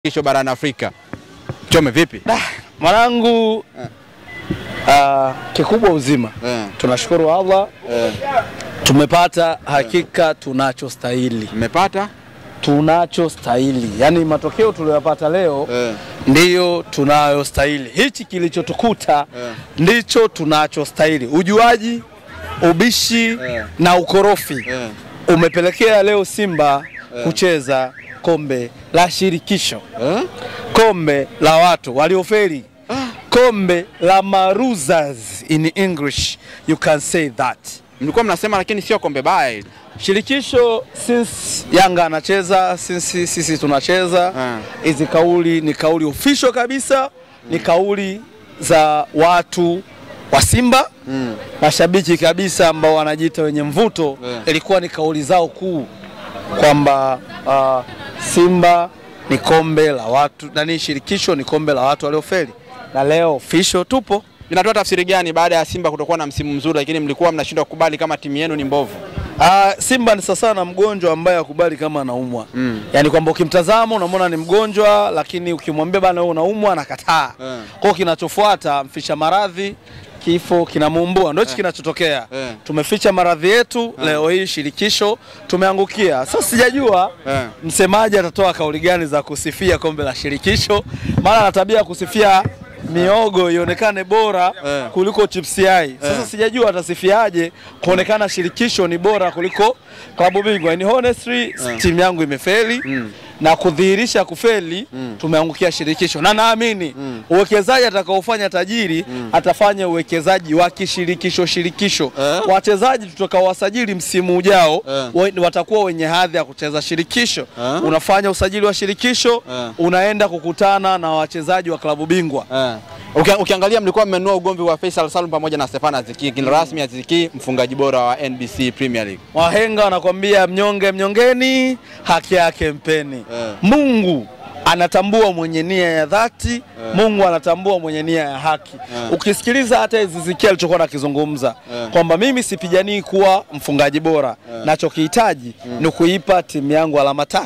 Kisho barani Afrika. Chome vipi? Mwanangu kikubwa uzima. Tunashukuru Allah. Tumepata hakika tunachostahili. Mmepata? Tunachostahili. Yaani matokeo tuliyopata leo ndiyo tunayostahili. Hichi kilichotukuta ndicho tunachostahili. Ujuaji, ubishi na ukorofi umepelekea leo Simba kucheza kombe la shirikisho. Kombe la watu waliofeli. Kombe la maruzas in English, you can say that. Mlikuwa mnasema lakini sio kombe baya. Shirikisho since Yanga anacheza, since sisi tunacheza, hizi kauli ni kauli official kabisa, ni kauli za watu wa Simba, mashabiki kabisa ambao wanajiita wenye mvuto. Ilikuwa ni kauli zao kuu kwamba Simba ni kombe la watu, na shirikisho ni kombe la watu waliofeli. Na leo official tupo. Inatoa tafsiri gani baada ya Simba kutokuwa na msimu mzuri lakini mlikuwa mnashindwa kukubali kama timu yenu ni mbovu? Simba ni sasa na mgonjwa ambaye akubali kama anaumwa. Yaani kwamba ukimtazama unamwona ni mgonjwa, lakini ukimwambia bana wewe unaumwa anakataa. Kwa hiyo kinachofuata mfisha maradhi, kifo kinamuumbua. Ndio hicho kinachotokea. Tumeficha maradhi yetu, leo hii shirikisho tumeangukia. Sasa sijajua msemaji atatoa kauli gani za kusifia kombe la shirikisho. Maana ana tabia ya kusifia miogo ionekane bora kuliko chips yai. Sasa sijajua atasifiaje kuonekana shirikisho ni bora kuliko klabu bingwa. Ni honestly timu yangu imefeli na kudhihirisha kufeli tumeangukia shirikisho. Na naamini uwekezaji atakaofanya tajiri atafanya uwekezaji wa kishirikisho. Wachezaji tutakaowasajili msimu ujao watakuwa wenye hadhi ya kucheza shirikisho. Unafanya usajili wa shirikisho, unaenda kukutana na wachezaji wa klabu bingwa. Ukiangalia mlikuwa mmenunua ugomvi wa Faisal Salum pamoja na Stefan Aziki, rasmi Aziki mfungaji bora wa NBC Premier League. Wahenga wanakuambia mnyonge mnyongeni, haki yake mpeni. Mungu anatambua mwenye nia ya dhati, Mungu anatambua mwenye nia ya haki. Ukisikiliza hata Aziki alichokuwa anakizungumza kwamba mimi sipiganii kuwa mfungaji bora, nachokihitaji ni kuipa timu yangu alama 3.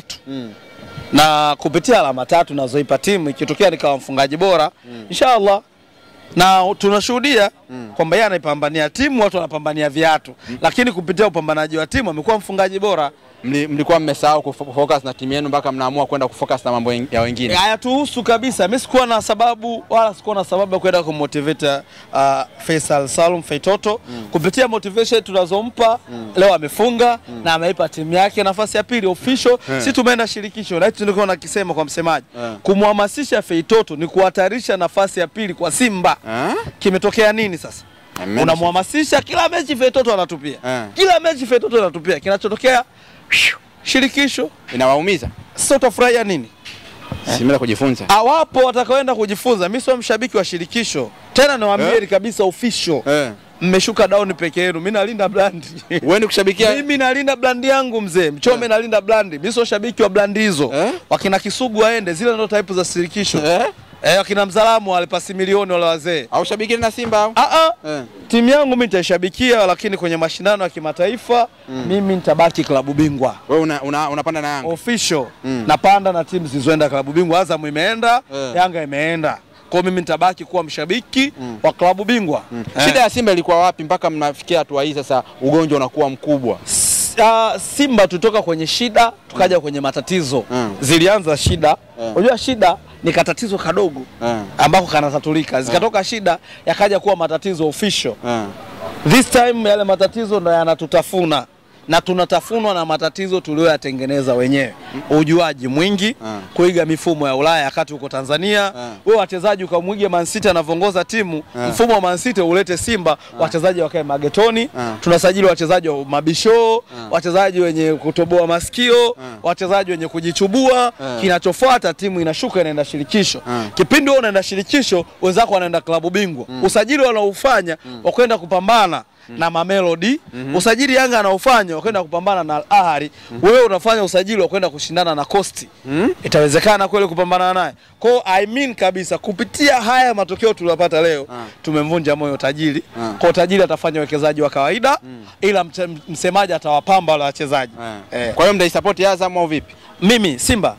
Na kupitia alama 3 nazoipa timu ikitokea nikawa mfungaji bora inshallah, na tunashuhudia kwamba yeye anaipambania timu, watu wanapambania viatu, lakini kupitia upambanaji wa timu amekuwa mfungaji bora. Mlikuwa mmesahau kufocus na timu yenu mpaka mnaamua kwenda kufocus na mambo ya wengine. Hayatuhusu kabisa. Mimi sikuwa na sababu wala sikuwa na sababu ya kwenda kumotivate Faisal Salum Feitoto. Kupitia motivation tunazompa leo amefunga na ameipa timu yake nafasi ya pili official. Sisi tumeenda shirikisho na hicho nilikuwa nakisema kwa msemaji. Kumhamasisha Feitoto ni kuhatarisha nafasi ya pili kwa Simba. Kimetokea nini sasa? Unamhamasisha kila mechi Feitoto anatupia. Kila mechi Feitoto anatupia. Kinachotokea shirikisho inawaumiza. Sasa utafurahia nini? Simela kujifunza. Wapo watakaoenda kujifunza. Mimi sio mshabiki wa shirikisho. Tena nawaambia kabisa official. Mmeshuka down peke yenu. Mimi nalinda brand. Wewe ni kushabikia? Mimi nalinda brand yangu mzee. Mchome nalinda brand. Mimi sio shabiki wa brand hizo. Wakina Kisugu waende, zile ndio type za shirikisho. Wakina Mzalamu wale pasi milioni wale wazee. Au shabiki na Simba? Timu yangu mimi nitaishabikia, lakini kwenye mashindano ya kimataifa mimi nitabaki klabu bingwa. Wewe unapanda na Yanga? Official. Napanda na timu zilizoenda klabu bingwa. Azam imeenda, Yanga imeenda. Kwa mimi nitabaki kuwa mshabiki wa klabu bingwa. Shida ya Simba ilikuwa wapi mpaka mnafikia hatua hii sasa ugonjwa unakuwa mkubwa? Simba tutoka kwenye shida tukaja kwenye matatizo. Zilianza shida. Unajua shida ni katatizo kadogo ambako kanatatulika. Zikatoka shida yakaja kuwa matatizo official. This time yale matatizo ndo yanatutafuna. Na tunatafunwa na matatizo tuliyoyatengeneza wenyewe. Ujuaji mwingi, kuiga mifumo ya Ulaya wakati uko Tanzania. Wewe wachezaji ukamwiga Man City anavongoza timu, mfumo wa Man City ulete Simba, wachezaji wakae magetoni. Tunasajili wachezaji wa mabisho, wachezaji wenye kutoboa masikio, wachezaji wenye kujichubua. Kinachofuata timu inashuka inaenda shirikisho. Kipindi wewe unaenda shirikisho, wenzako wanaenda klabu bingwa. Usajili wanaofanya wakwenda kupambana na Mamelodi, usajili Yanga anaofanya wakwenda kupambana na Al Ahly, wewe unafanya usajili wa kwenda kushindana na Coast. Itawezekana kweli kupambana naye? Kwa I mean kabisa kupitia haya matokeo tuliyopata leo tumemvunja moyo tajiri. Kwa tajiri atafanya wekezaji wa kawaida, ila msemaji atawapamba wale wachezaji. Kwa hiyo mtaisupport Azam au vipi? Mimi Simba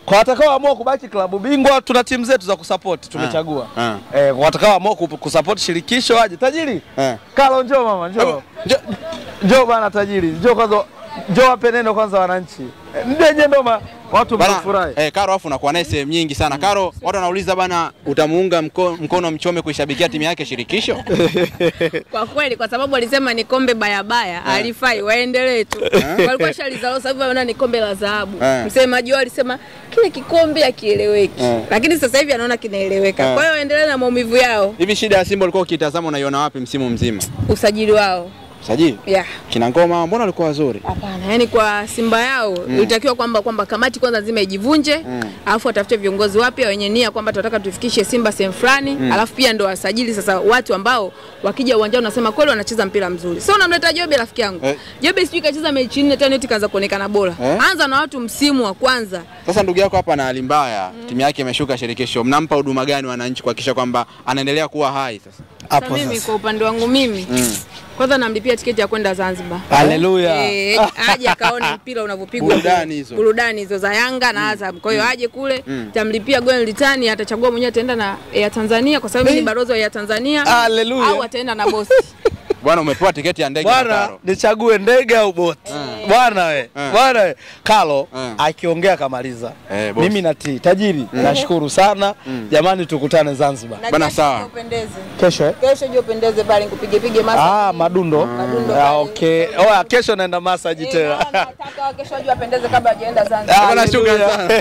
Kwa watakaoamua kubaki klabu bingwa tuna timu zetu za kusupport tumechagua. Kwa watakaoamua kusupport shirikisho aje. Tajiri? Kalo njoo mama, njoo. Njoo bana tajiri. Njoo kwanza, njoo wape neno kwanza wananchi. Ndeje ndoma watu mfurahi. Karo afu unakuwa naye sehemu nyingi sana. Karo, watu wanauliza bana utamuunga mkono Mchome kuishabikia timu yake shirikisho? Kwa kweli kwa sababu alisema ni kombe baya alifai waendelee tu. Walikuwa shalizalo sababu wanaona ni kombe la dhahabu. Msemaji wao alisema kile kikombe hakieleweki. Lakini sasa hivi anaona kinaeleweka. Kwa hiyo waendelee na maumivu yao. Hivi shida ya Simba ulikuwa ukitazama unaiona wapi msimu mzima? Usajili wao. Sajili? Yeah. Kina Ngoma mbona walikuwa wazuri? Hapana, yani kwa Simba yao ilitakiwa kwamba kamati kwanza nzima ijivunje, alafu watafute viongozi wapya wenye nia kwamba tunataka tufikishe Simba sehemu fulani, alafu pia ndo wasajili sasa watu ambao wakija uwanjani unasema kweli wanacheza mpira mzuri. Sio unamleta Jobe rafiki yangu. Jobe sijui kacheza mechi 4 tena eti kaanza kuonekana bora. Anza na watu msimu wa kwanza. Sasa ndugu yako hapa na hali mbaya, timu yake imeshuka shirikisho. Mnampa huduma gani wananchi kuhakikisha kwamba anaendelea kuwa hai sasa? Hapo mimi kwa upande wangu mimi kwanza namlipia tiketi ya kwenda Zanzibar. Haleluya. Aje akaone mpira unavyopigwa. Burudani hizo za Yanga na Azam. Kwa hiyo aje kule, tamlipia goal litani, atachagua mwenyewe ataenda na ya Tanzania kwa sababu ni barozo ya Tanzania. Haleluya. Au ataenda na bosi. Bwana umepewa tiketi ya ndege na Karo. Bwana nichague ndege au boti. Bwana we. Bwana we. Kalo akiongea kamaliza. Mimi natii. Tajiri nashukuru sana. Jamani tukutane Zanzibar. Bwana sawa. Kesho Kesho je upendeze pale nikupige massage. Madundo. Okay. Kesho naenda massage tena. Nataka kesho aje apendeze kabla hajaenda Zanzibar. Bwana shukrani sana.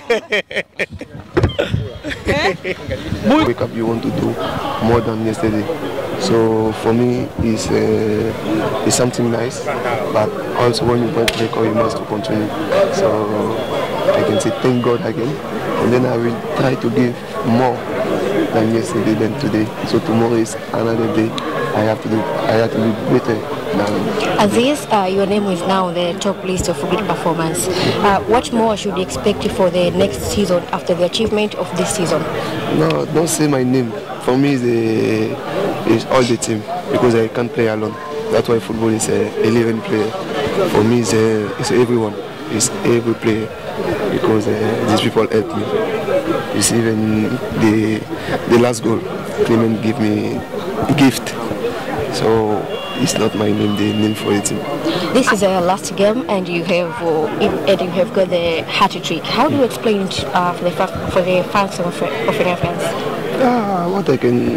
Wake up, you want to do more than yesterday. So for me, it's something nice, but also when you break record, you must continue. So I can say thank God again, and then I will try to give more than yesterday than today. So tomorrow is another day. I have to be better. Aziz, your name is now on the top list of good performance. What more should we expect for the next season after the achievement of this season? No, don't say my name. For me, it's all the team because I can't play alone. That's why football is 11 players. For me, it's everyone. It's every player because these people help me. It's even the last goal. Clement gave me a gift. So it's not my name, the name for the team. This is our last game, and you have got the hat trick. How do you explain it for the fans of reference? What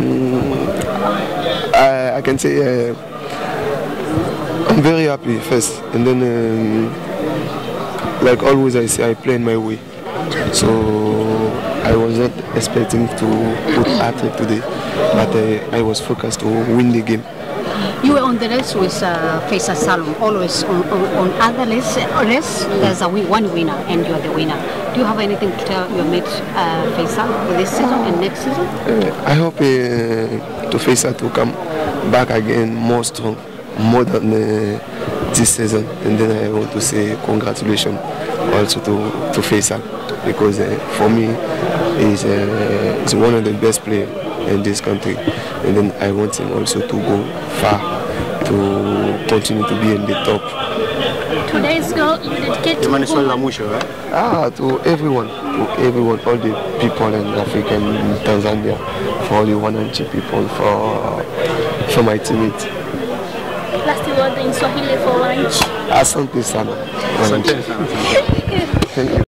I can say, I'm very happy first, and then like always I say I play in my way. So I was not expecting to put hat trick today, but I was focused to win the game. You were on the race with Faisal Salum, always on other race, there's one winner and you're the winner. Do you have anything to tell your mate Faisal for this season and next season? I hope to Faisal to come back again more strong, more than this season. And then I want to say congratulations also to Faisal because for me he's one of the best players in this country, and then I want him also to go far, to continue to be in the top. Today's goal you dedicate to everyone, all the people in Africa and Tanzania, for all the 100 people, for my teammates. Last word in Swahili for lunch. Asante sana. Thank you.